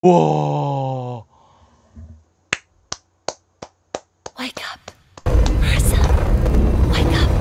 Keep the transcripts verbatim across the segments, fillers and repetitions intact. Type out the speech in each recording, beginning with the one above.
와. Wake up, Marissa. Wake up.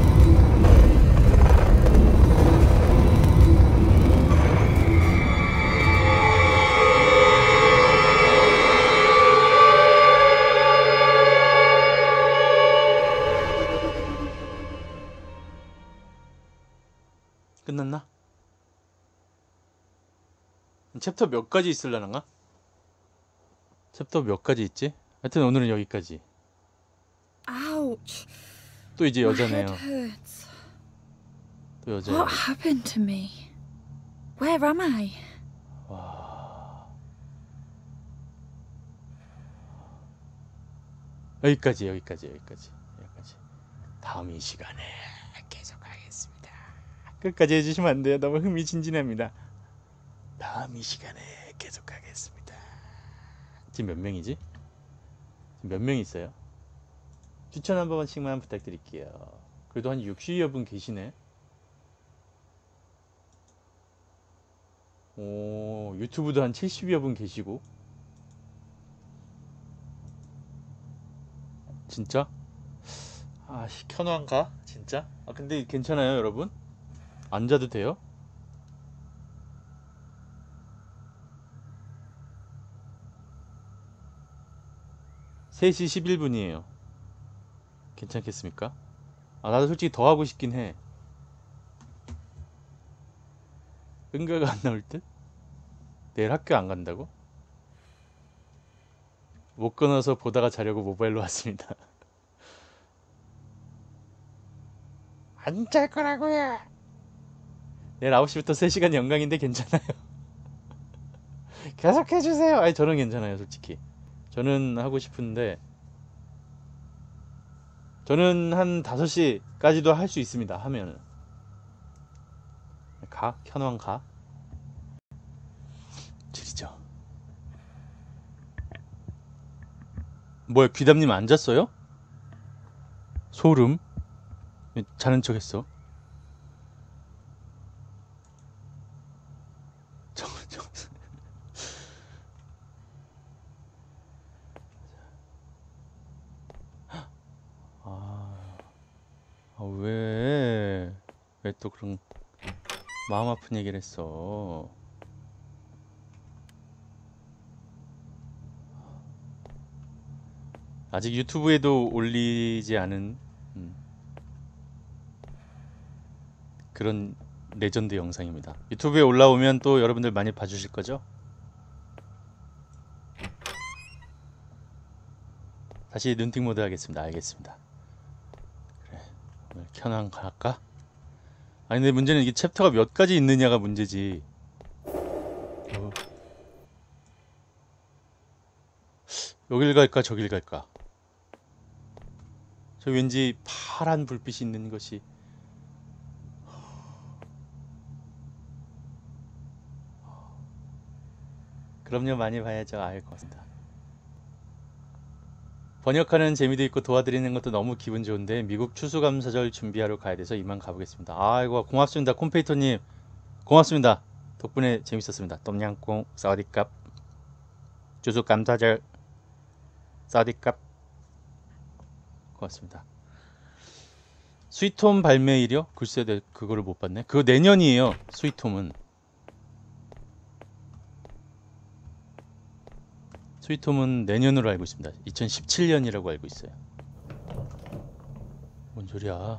끝났나? 챕터 몇 가지 있을라나? 챕터 몇 가지 있지? 하여튼 오늘은 여기까지. Ouch. 또 이제 My 여자네요. head hurts. 또 여자예요. What happened to me? Where am I? 와. 여기까지 여기까지 여기까지 여기까지. 다음 이 시간에 계속하겠습니다. 끝까지 해주시면 안 돼요. 너무 흥미진진합니다. 다음 이 시간에 계속하겠습니다. 지금 몇 명이지? 지금 몇 명 있어요? 추천 한 번씩만 부탁드릴게요. 그래도 한 육십여 분 계시네. 오, 유튜브도 한 칠십여 분 계시고. 진짜? 아, 켜놓은가? 진짜? 아, 근데 괜찮아요, 여러분? 앉아도 돼요? 세 시 십일 분이에요. 괜찮겠습니까? 아, 나도 솔직히 더 하고 싶긴 해. 응가가 안 나올 듯? 내일 학교 안 간다고? 못 끊어서 보다가 자려고 모바일로 왔습니다. 안 잘 거라고요. 내일 아홉 시부터 세 시간 연강인데 괜찮아요. 계속 해주세요. 아니, 저는 괜찮아요, 솔직히. 저는 하고 싶은데 저는 한 다섯 시까지도 할 수 있습니다. 하면은 가? 켜놓은 가? 지리죠. 뭐야, 귀담님 안 잤어요? 소름? 자는 척 했어. 저, 저. 아, 아, 왜? 왜 또 그런 마음 아픈 얘기를 했어? 아직 유튜브에도 올리지 않은 음, 그런 레전드 영상입니다. 유튜브에 올라오면 또 여러분들 많이 봐주실 거죠? 다시 눈팅 모드 하겠습니다. 알겠습니다. 그래, 오늘 켜놓은 갈까? 아니, 근데 문제는 이게 챕터가 몇 가지 있느냐가 문제지. 어. 여길 갈까 저길 갈까? 저 왠지 파란 불빛이 있는 것이. 그럼요, 많이 봐야죠. 아유, 고맙습니다. 번역하는 재미도 있고 도와드리는 것도 너무 기분 좋은데 미국 추수감사절 준비하러 가야 돼서 이만 가보겠습니다. 아이고, 고맙습니다. 콤페이터님 고맙습니다. 덕분에 재밌었습니다. 똠양꿍 사우디캅 추수감사절 사우디캅 고맙습니다. 스위트홈 발매일이요? 글쎄, 내 그거를 못 봤네. 그거 내년이에요. 스위트홈은 스위트홈은 내년으로 알고 있습니다. 이천십칠 년이라고 알고 있어요. 뭔 소리야?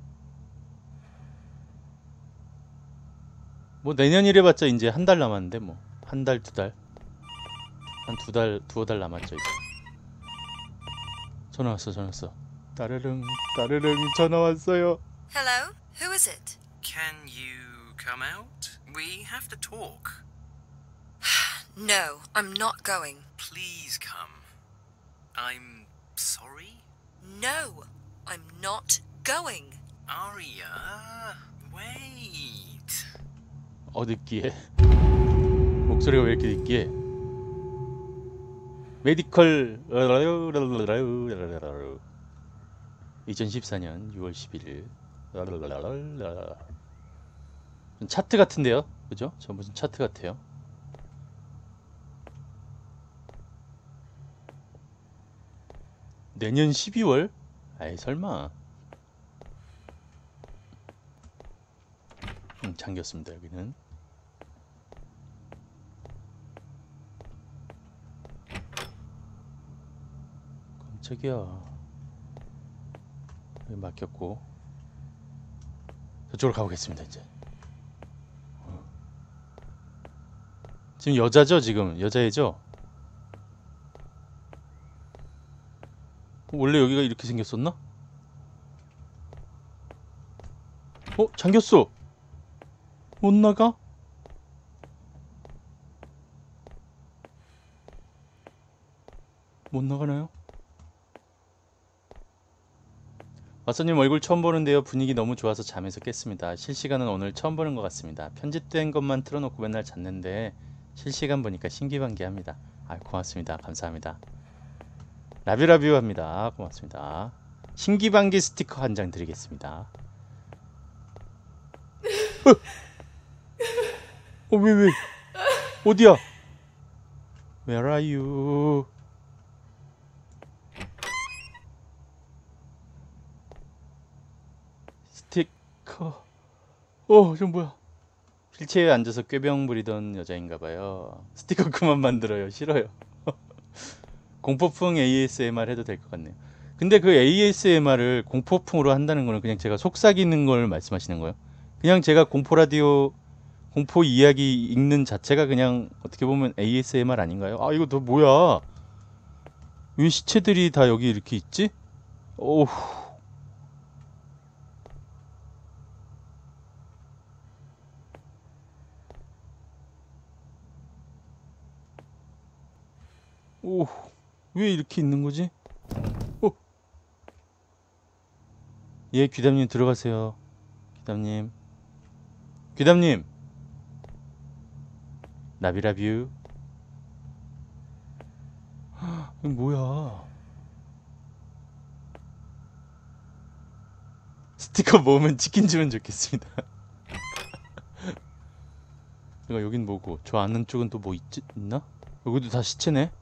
뭐 내년이래 봤자 이제 한 달 남았는데 뭐 한 달, 두 달, 한 두 달, 두어 달 남았죠 이제. 전화 왔어, 전화 왔어. 따르릉, 따르릉, 전화 왔어요. Hello? Who is it? Can you come out? We have to talk. No, I'm not going. Please come. I'm sorry? No, I'm not going. Arya, wait. 어, 느끼해. 목소리가 왜 이렇게 느끼해? 메디컬 이천십사 년 유월 십일일. 차트 같은데요? 그죠? 저 무슨 차트 같아요? 내년 십이월? 아이 설마. 음, 잠겼습니다. 여기는. 깜짝이야. 여기 막혔고. 저쪽으로 가보겠습니다. 이제. 어. 지금 여자죠? 지금 여자애죠? 원래 여기가 이렇게 생겼었나? 어? 잠겼어! 못 나가? 못 나가나요? 마사님 얼굴 처음 보는데요. 분위기 너무 좋아서 잠에서 깼습니다. 실시간은 오늘 처음 보는 것 같습니다. 편집된 것만 틀어놓고 맨날 잤는데 실시간 보니까 신기반기합니다. 아, 고맙습니다. 감사합니다. 라뷰라뷰 합니다. 고맙습니다. 신기반기 스티커 한 장 드리겠습니다. 어, 왜, 왜? 어디야? Where are you? 스티커. 어, 저 뭐야? 휠체어에 앉아서 꾀병 부리던 여자인가봐요. 스티커 그만 만들어요. 싫어요. 공포풍 에이에스엠알 해도 될 것 같네요. 근데 그 에이에스엠알을 공포풍으로 한다는 거는 그냥 제가 속삭이는 걸 말씀하시는 거예요? 그냥 제가 공포 라디오 공포 이야기 읽는 자체가 그냥 어떻게 보면 에이에스엠알 아닌가요? 아, 이거 너 뭐야? 왜 시체들이 다 여기 이렇게 있지? 오우. 오, 왜 이렇게 있는 거지? 오. 예, 귀담님 들어가세요. 귀담님. 귀담님. 나비라뷰. 이거 뭐야? 스티커 모으면 치킨 주면 좋겠습니다. 내가 여긴 뭐고 저 아는 쪽은 또 뭐 있지 있나? 여기도 다 시체네.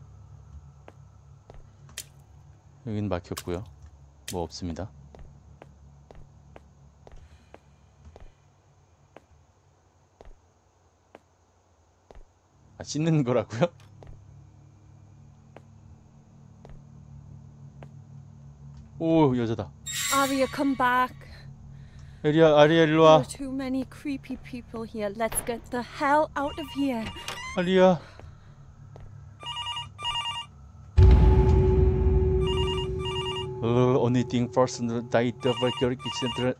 여긴 막혔고요. 뭐 없습니다. 아, 씻는 거라고요? 오, 여자다. Arya, come back. 에리야, 아리야 일로 There 와. are too many creepy people here. Let's get the hell out of here. 아리야. 어, only thing first night of a kitchen.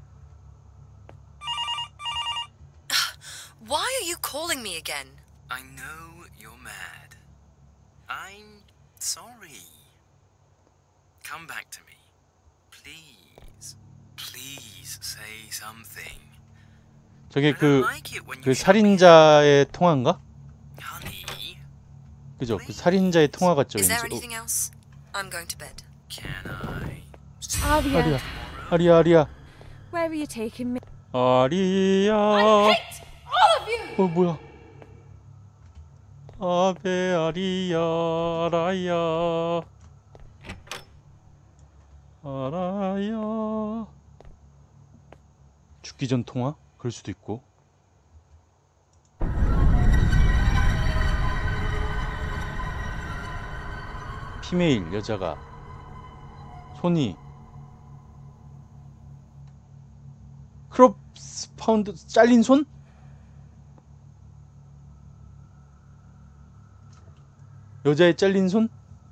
Why are you calling me again? I know you're mad. I'm sorry. Come back to me. Please. Please say something. 저게 I don't 그, like it when 그 you show me- 살인자의 통화인가? Honey, 그죠? 그 살인자의 통화 같죠, Is there 왠지. anything else? I'm going to bed. can I? Arya, 아리야, 아리야, 아리야. where are you taking me? 아리야. All of you! 어, 뭐야? 아베 아리야, 아라야. 아라야. 죽기 전 통화? 그럴 수도 있고. 피메일 여자가 손이 크롭스 파운드 잘린 손? 여자의 잘린 손?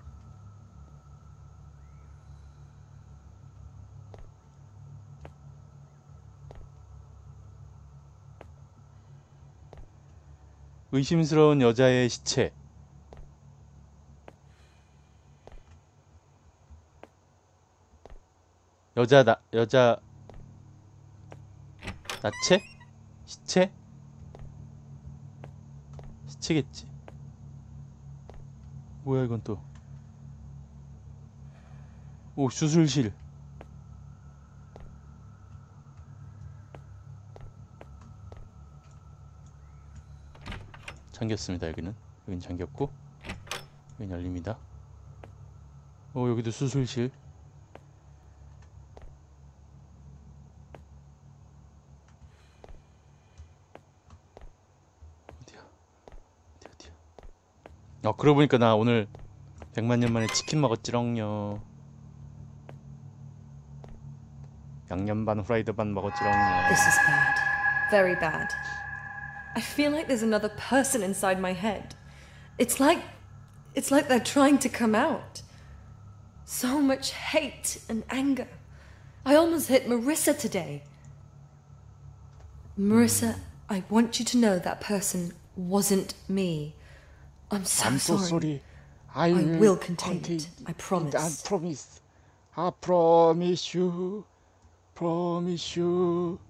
의심스러운 여자의 시체. 여자 나 여자 나체? 시체? 시체겠지. 뭐야 이건 또. 오, 수술실. 잠겼습니다. 여기는 여긴 잠겼고 여긴 열립니다. 어 여기도 수술실. 어디야 어디 어디야. 어 그러고 보니까 나 오늘 백만 년 만에 치킨 먹었지롱요. 양념 반 후라이드 반 먹었지롱요. This is bad. Very bad. I feel like there's another person inside my head. It's like. It's like they're trying to come out. So much hate and anger. I almost hit Marissa today. Marissa, I want you to know that person wasn't me. I'm so I'm so sorry. sorry. I, I will contain contain it. I promise. I promise. I promise you. Promise you.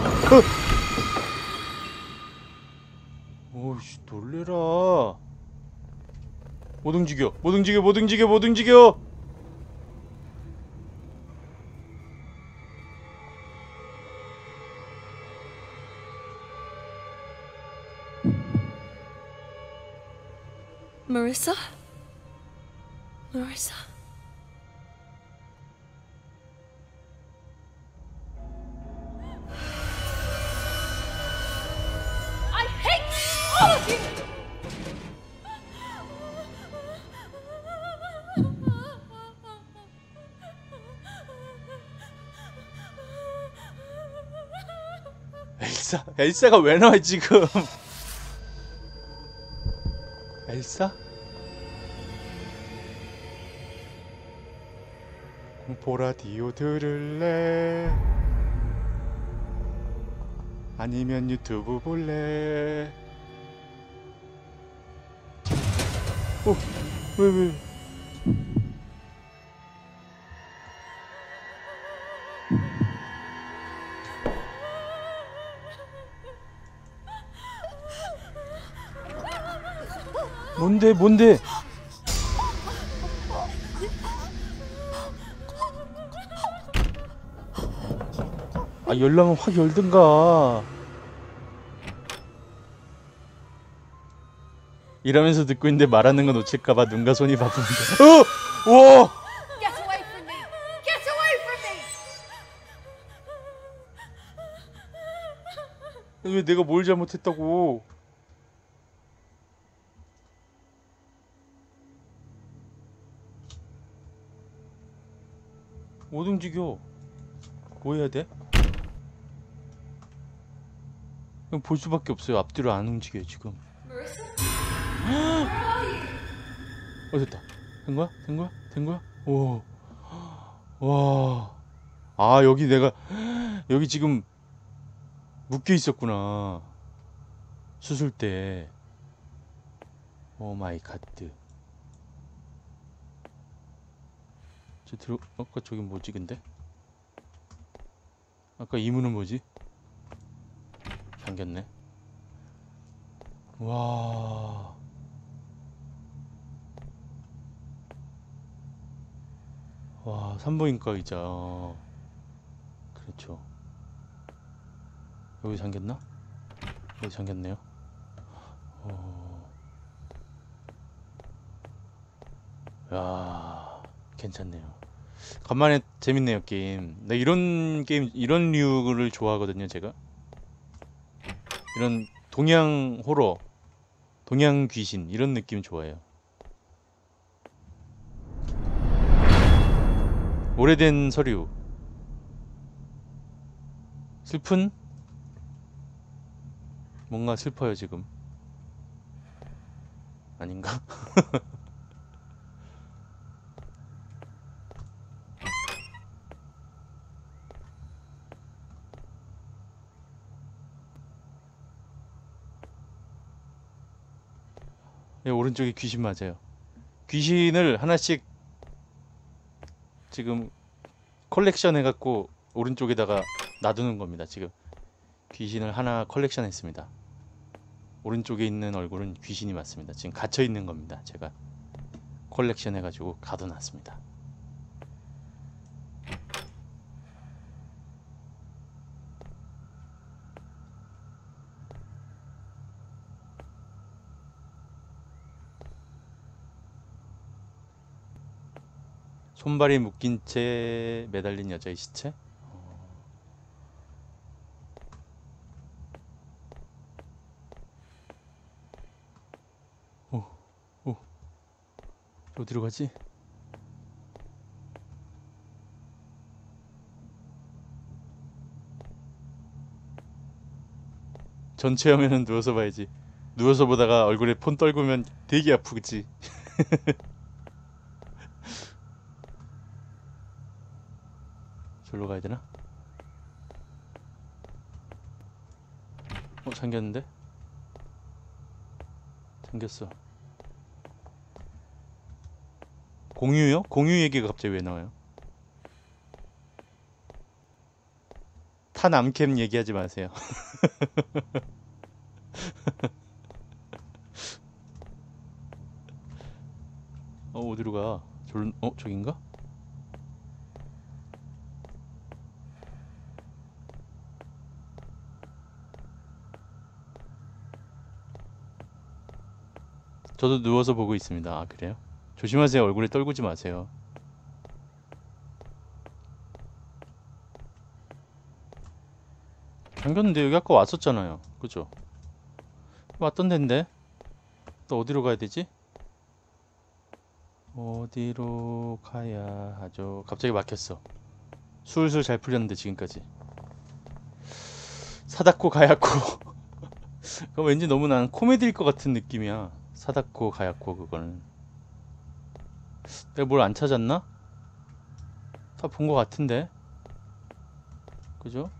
오씨 놀래라. 못 움직여 못 움직여 못 움직여 못 움직여. Marissa? Marissa? I hate all of you! 엘사? 엘사가 왜 나와 지금? 엘사? 공포 라디오 들을래? 아니면 유튜브 볼래? 어? 왜 왜? 뭔데 뭔데? 아 열라면 확 열든가. 이러면서 듣고 있는데 말하는 거 놓칠까봐 눈과 손이 바쁜데. 어! 와! Get away from me! Get away from me! 왜 내가 뭘 잘못했다고? 못 움직여. 뭐 해야 돼? 그냥 볼 수밖에 없어요. 앞뒤로 안 움직여요 지금. 어 됐다. 된 거야? 된 거야? 된 거야? 오. 와. 아 여기 내가 여기 지금 묶여 있었구나. 수술 때. 오 마이 갓. 저 들어 아까 저기 뭐지 근데? 아까 이 문은 뭐지? 잠겼네. 와. 와, 산부인과 의자. 어. 그렇죠. 여기 잠겼나? 여기 잠겼네요. 어. 야, 괜찮네요. 간만에 재밌네요 게임. 나 이런 게임 이런 류를 좋아하거든요 제가. 이런 동양 호러, 동양 귀신 이런 느낌 좋아해요. 오래된 서류. 슬픈? 뭔가 슬퍼요 지금. 아닌가? 예, 오른쪽에 귀신 맞아요. 귀신을 하나씩 지금 컬렉션 해갖고 오른쪽에다가 놔두는 겁니다. 지금 귀신을 하나 컬렉션 했습니다. 오른쪽에 있는 얼굴은 귀신이 맞습니다. 지금 갇혀 있는 겁니다. 제가 컬렉션 해가지고 가둬놨습니다. 손발이 묶인 채 매달린 여자의 시체? 어, 어, 어디로 가지? 전체 화면은 누워서 봐야지. 누워서 보다가 얼굴에 폰 떨구면 되게 아프겠지. 저기로 가야 되나? 어, 잠겼는데? 잠겼어. 공유요? 공유 얘기가 갑자기 왜 나와요? 타남캠 얘기하지 마세요. 어, 어디로 가? 졸... 어, 저긴가? 저도 누워서 보고 있습니다. 아, 그래요? 조심하세요. 얼굴에 떨구지 마세요. 잠겼는데 여기 아까 왔었잖아요. 그죠? 왔던 데인데? 또 어디로 가야 되지? 어디로 가야 하죠? 갑자기 막혔어. 술술 잘 풀렸는데 지금까지. 사다코 가야코. 그거 왠지 너무 나는 코미디일 것 같은 느낌이야. 사다코 가야코 그거는. 내가 뭘 안 찾았나? 다 본 것 같은데. 그죠?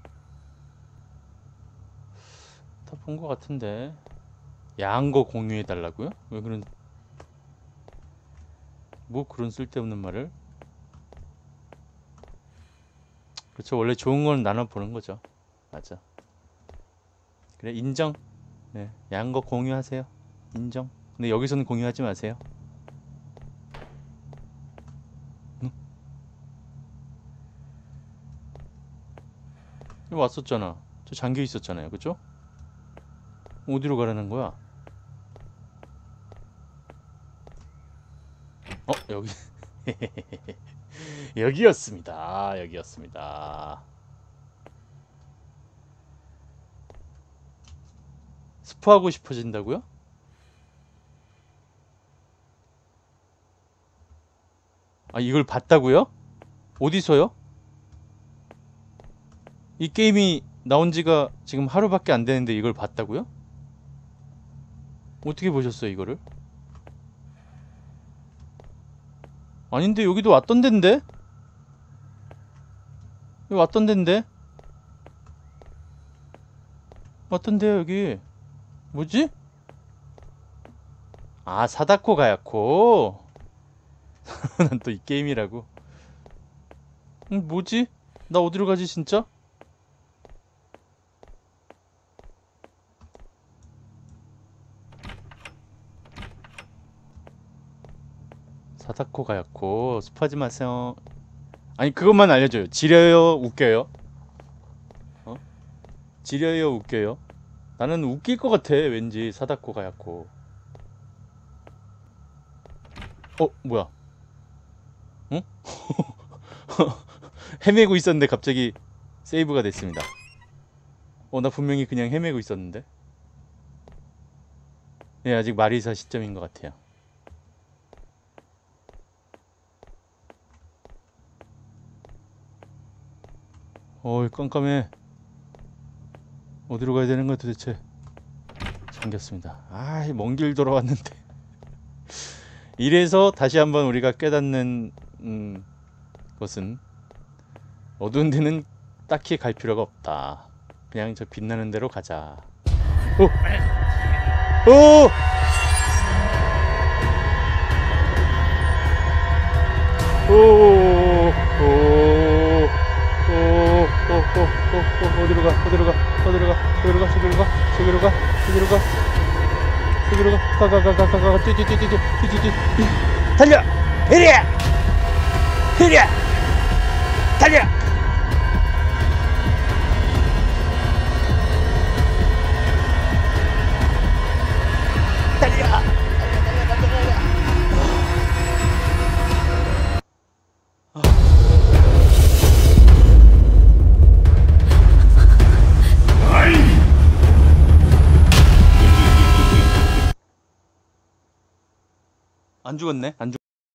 다 본 것 같은데. 야한 거 공유해 달라고요? 왜 그런 뭐 그런 쓸데없는 말을? 그렇죠. 원래 좋은 건 나눠 보는 거죠. 맞아. 그래, 인정. 네, 야한 거 공유하세요. 인정. 근데 여기서는 공유하지 마세요. 응? 여기 왔었잖아. 저 잠겨 있었잖아요. 그죠? 어디로 가라는 거야? 어, 여기. 여기였습니다. 여기였습니다. 스포하고 싶어진다고요? 아, 이걸 봤다고요? 어디서요? 이 게임이 나온 지가 지금 하루밖에 안 되는데 이걸 봤다고요? 어떻게 보셨어요, 이거를? 아닌데, 여기도 왔던 데인데? 여기 왔던 데인데? 왔던데요, 여기. 뭐지? 아, 사다코 가야코. 난 또 이 게임이라고. 음, 뭐지? 나 어디로 가지 진짜? 사다코 가야코. 스파지 마세요. 아니, 그것만 알려줘요. 지려요, 웃겨요? 어? 지려요, 웃겨요? 나는 웃길 것 같아, 왠지. 사다코 가야코. 어, 뭐야? 응? 헤매고 있었는데 갑자기 세이브가 됐습니다. 어, 나 분명히 그냥 헤매고 있었는데. 예, 아직 마리사 시점인 것 같아요. 어이, 깜깜해. 어디로 가야 되는 거야 도대체? 잠겼습니다. 아, 먼 길 돌아왔는데. 이래서 다시 한번 우리가 깨닫는 음, 것은 어두운 데는 딱히 갈 필요가 없다. 그냥 저 빛나는 데로 가자. 오! 오! 오! 오! 오! 오! 오! 어디로 가? 어디로 가? 어디로 가? 어디로 가? 저기로 가? 저기로 가? 저기로 가? 저기로 가? 가, 가, 가, 가, 가, 가, 뛰, 뛰, 뛰, 뛰, 뛰, 뛰, 뛰, 달려! 헤리야! 헤리야! 달려! 달려! 안 죽었네. 안 죽.